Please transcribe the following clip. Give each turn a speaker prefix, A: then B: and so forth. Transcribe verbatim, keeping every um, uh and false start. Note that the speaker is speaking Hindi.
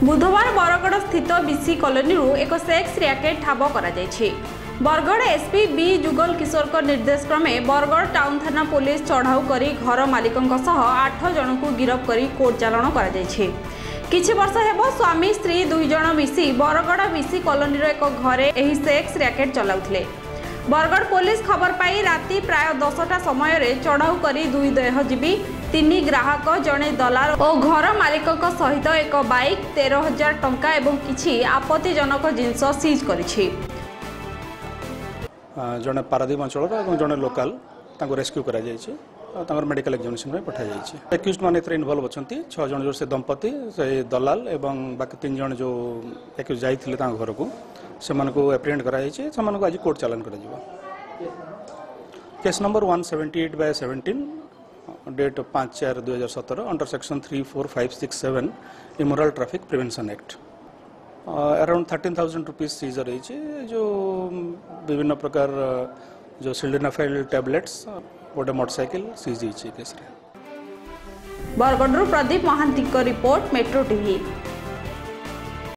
A: बुधवार बरगड़ स्थित बीसी कॉलोनी एक सेक्स रैकेट ठाब कर बरगड़ एसपी बी जुगल किशोर निर्देश क्रमे बरगड़ टाउन थाना पुलिस चढ़ाऊ कर घर मालिकों आठ जन को गिरफ्त कर कोर्ट चालाण कर किछि वर्ष हेबो स्वामी स्त्री दुई जन मिसी बरगड़ बीसी कॉलोनी एक घरे एही सेक्स रैकेट चलाउथिले। बरगड़ पुलिस खबर पाई राति प्राय दसटा समय चढ़ाऊ कर दुई देहजीवी तीन ग्राहक जड़े दलाल और घर मालिक सहित एक बाइक तेरह हजार टंका एवं किछि आपत्तिजनक जिनस सीज करिछि।
B: जड़े पारादीप अंचल जड़े लोकाल रेस्क्यू करा जायछि और मेडिकल एग्जामिनेशन में पठा जायछि। एक्यूज्ड मान एथरे इन्वॉल्व अछंती छह जन जो से दंपति से दलाल एवं बाकी तीन जन जो एक्यूज जाइथिले ता घर को से मन को एप्रिहेंड करा जायछि से मन को आज कोर्ट चालान करा जिवो। Case number one seventy eight by seventeen date पाँच चार दुई हजार सतर under section three four five six seven immoral traffic prevention act around thirteen thousand rupees seize रही जो विभिन्न प्रकार जो सिल्डेनाफाइल टैबलेट्स गोटे मोटरसाइकिल सीज होती केस।
A: Bargarh Pradeep Mahanti report metro TV.